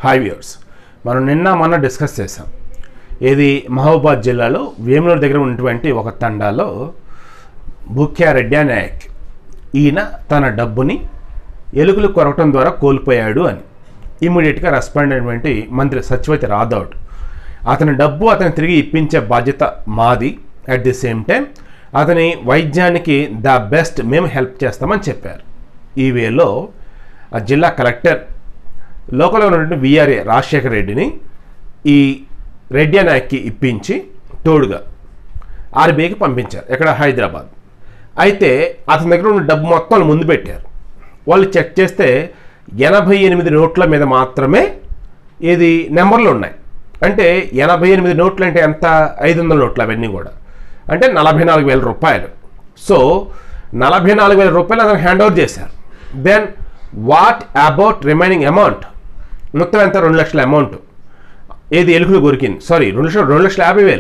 Hi viewers, మనం మొన్న discuss చేసాం. ఇది మహబూబాద్ జిల్లాలో వేములూరు దగ్గర ఉన్నటువంటి ఒక తండాలో భూక్యా రెడ్డి నాయక్ ఈయన తన డబ్బుని ఎలుకలు కొరకటం ద్వారా కోల్పోయాడు అని ఇమ్మీడియట్గా రెస్పాండ్ అయినటువంటి మంత్రి సత్యవతి రాథోడ్ అతని డబ్బు అతను తిరిగి ఇప్పించే బాధ్యత మాది, అట్ ది సేమ్ టైం అతని వైద్యానికి ద బెస్ట్ మేము హెల్ప్ చేస్తామని చెప్పారు. ఈ వేలో ఆ జిల్లా కలెక్టర్ లోకల్లో ఉన్నటువంటి విఆర్ఏ రాజశేఖర్ రెడ్డిని ఈ రెడ్డి నాయక్కి ఇప్పించి తోడుగా ఆర్బీఐకి పంపించారు, ఎక్కడ హైదరాబాద్. అయితే అతని దగ్గర ఉన్న డబ్బు మొత్తం ముందు పెట్టారు. వాళ్ళు చెక్ చేస్తే 88 నోట్ల మీద మాత్రమే ఇది నెంబర్లు ఉన్నాయి. అంటే 88 నోట్లు అంటే ఎంత? 500 నోట్లు అవన్నీ కూడా, అంటే 44,000 రూపాయలు. సో 44,000 రూపాయలు అతను హ్యాండ్ ఓవర్ చేశారు. Then what about remaining amount? మొత్తం ఎంత? 2 లక్షల అమౌంట్ ఏది ఎలుకలు కొరికింది. సారీ, 2,50,000.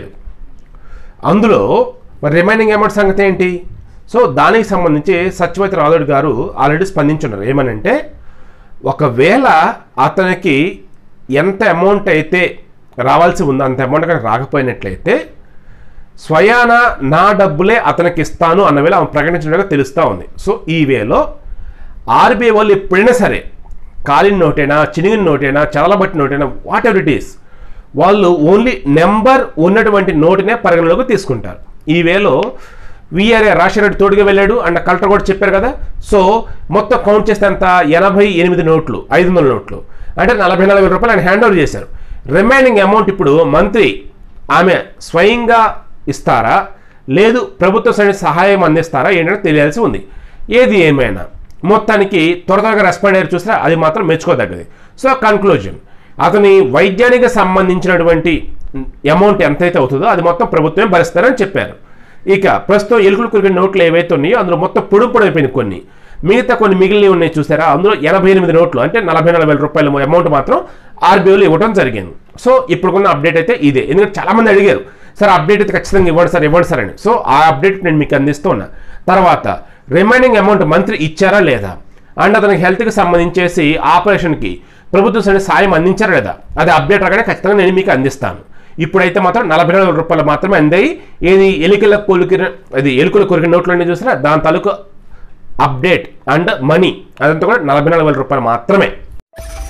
అందులో మరి రిమైనింగ్ అమౌంట్ సంగతి ఏంటి? సో దానికి సంబంధించి సత్యవతి రాథోడ్ గారు ఆల్రెడీ స్పందించున్నారు. ఏమనంటే, ఒకవేళ అతనికి ఎంత అమౌంట్ అయితే రావాల్సి ఉందో అంత అమౌంట్ కనుక రాకపోయినట్లయితే స్వయాన నా డబ్బులే అతనికి ఇస్తాను అన్న వేళ ఆమె ప్రకటించినట్టుగా తెలుస్తూ ఉంది. సో ఈ వేలో ఆర్బీఐ వాళ్ళు ఎప్పుడైనా సరే కాలిన నోటైనా, చినిగిన నోటైనా, చదలబట్టి నోటైనా, వాట్ ఎవర్ ఇట్ ఈస్, వాళ్ళు ఓన్లీ నెంబర్ ఉన్నటువంటి నోటునే పరిగణలోకి తీసుకుంటారు. ఈ వేలో విఆర్ఏ రాజశేఖర్ తోడుగా వెళ్ళాడు అండ్ కలెక్టర్ కూడా చెప్పారు కదా. సో మొత్తం కౌంట్ చేస్తే ఎంత? 88 నోట్లు, 500 నోట్లు, అంటే 44,000 రూపాయలు ఆయన హ్యాండ్ ఓవర్ చేశారు. రిమైనింగ్ అమౌంట్ ఇప్పుడు మంత్రి ఆమె స్వయంగా ఇస్తారా, లేదు ప్రభుత్వ సహాయం అందిస్తారా ఏంటంటే తెలియాల్సి ఉంది. ఏది ఏమైనా మొత్తానికి త్వరగా రెస్పాండ్ అయ్యారు చూసారా, అది మాత్రం మెచ్చుకోదగ్గది. సో కన్క్లూజన్, అతని వైద్యానికి సంబంధించినటువంటి అమౌంట్ ఎంతైతే అవుతుందో అది మొత్తం ప్రభుత్వమే భరిస్తారని చెప్పారు. ఇక ప్రస్తుతం ఎలుకలు కొరికిన నోట్లు ఏవైతే ఉన్నాయో అందులో మొత్తం పొడుపు అయిపోయింది. కొన్ని మిగతా కొన్ని మిగిలినవి ఉన్నాయి చూసారా, అందులో 88 నోట్లు అంటే 44,000 రూపాయల అమౌంట్ మాత్రం ఆర్బీఐలో ఇవ్వడం జరిగింది. సో ఇప్పుడున్న అప్డేట్ అయితే ఇదే. ఎందుకంటే చాలామంది అడిగారు, సార్ అప్డేట్ అయితే ఖచ్చితంగా ఇవ్వండి సార్ అని. సో ఆ అప్డేట్ నేను మీకు అందిస్తూ ఉన్నా. తర్వాత రిమైనింగ్ అమౌంట్ మంత్రి ఇచ్చారా లేదా, అండ్ అతనికి హెల్త్కి సంబంధించేసి ఆపరేషన్కి ప్రభుత్వం సాయం అందించారా లేదా, అది అప్డేట్ రాగానే ఖచ్చితంగా నేను మీకు అందిస్తాను. ఇప్పుడైతే మాత్రం 44,000 రూపాయలు మాత్రమే అందాయి. ఏది ఎలుకలు కొరికిన నోట్లు అన్నీ చూసినా దాని తాలూకు అప్డేట్ అండ్ మనీ అదంతా కూడా 44,000 రూపాయలు మాత్రమే.